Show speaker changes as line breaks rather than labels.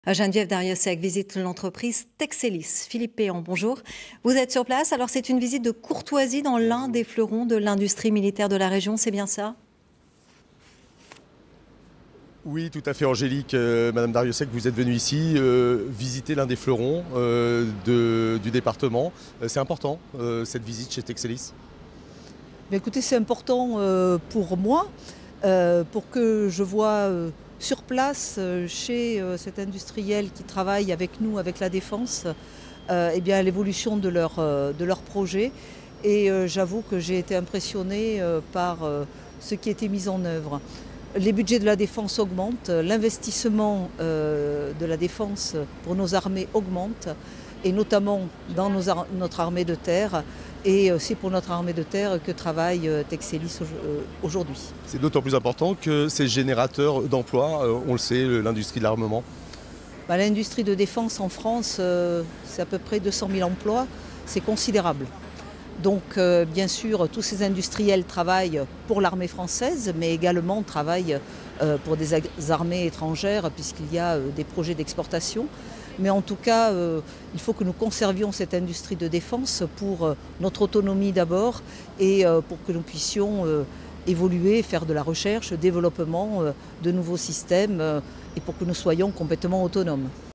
Geneviève Darrieussecq visite l'entreprise Texelis. Philippe Péan, bonjour. Vous êtes sur place, alors c'est une visite de courtoisie dans l'un des fleurons de l'industrie militaire de la région, c'est bien ça?
Oui, tout à fait, Angélique. Madame Darrieussecq, vous êtes venue ici visiter l'un des fleurons du département. C'est important, cette visite chez Texelis?
Écoutez, c'est important pour moi, pour que je vois sur place, chez cet industriel qui travaille avec nous, avec la Défense, eh bien, l'évolution de leur projet. Et j'avoue que j'ai été impressionnée par ce qui a été mis en œuvre. Les budgets de la Défense augmentent, l'investissement de la Défense pour nos armées augmente, et notamment dans notre armée de terre. Et c'est pour notre armée de terre que travaille Texelis aujourd'hui.
C'est d'autant plus important que c'est générateur d'emplois, on le sait, l'industrie de l'armement.
L'industrie de défense en France, c'est à peu près 200 000 emplois, c'est considérable. Donc bien sûr, tous ces industriels travaillent pour l'armée française, mais également travaillent pour des armées étrangères, puisqu'il y a des projets d'exportation. Mais en tout cas, il faut que nous conservions cette industrie de défense pour notre autonomie d'abord, et pour que nous puissions évoluer, faire de la recherche, développement de nouveaux systèmes, et pour que nous soyons complètement autonomes.